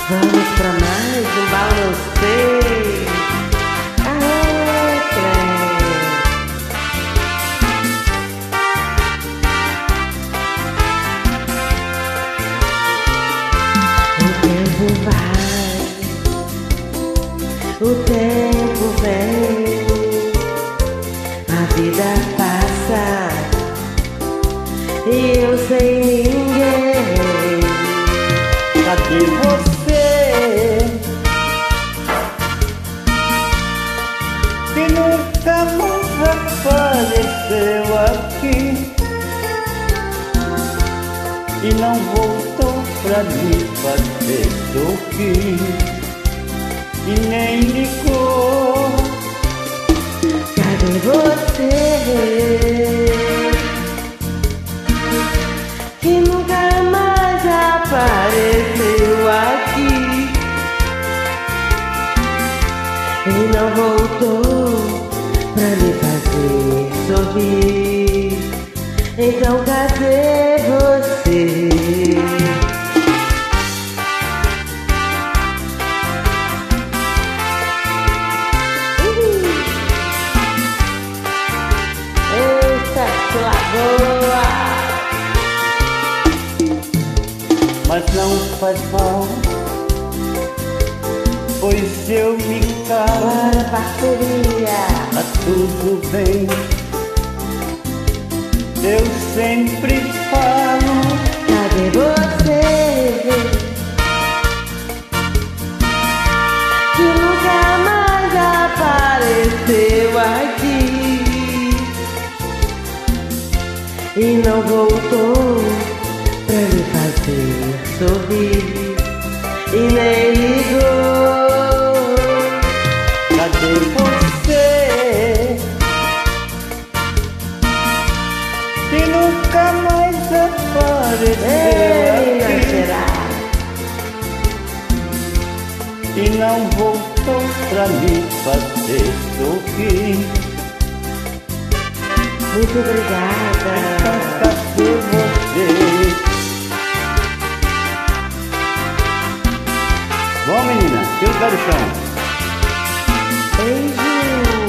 Vamos pra mais um balancei. Aê, o tempo vai, o tempo vem, a vida passa e eu sem ninguém. Cadê você? Que nunca mais apareceu aqui e não voltou pra me fazer sorrir e nem ligou. Cadê você? Que nunca mais apareceu aqui e não voltou pra me fazer sorrir. Então cadê você? Eita, que lagoa! Mas não faz mal, pois eu me calo. Bora, parceria! Tá tudo bem, eu sempre falo. Cadê você? Que nunca mais apareceu aqui e não voltou pra me fazer sorrir e nem ligou. Cadê você? Que nunca mais apareceu Ei, aqui será? e não voltou pra me fazer sorrir. Muito obrigada. Então cadê você? Bom, menina, que eu quero chão. Beijo.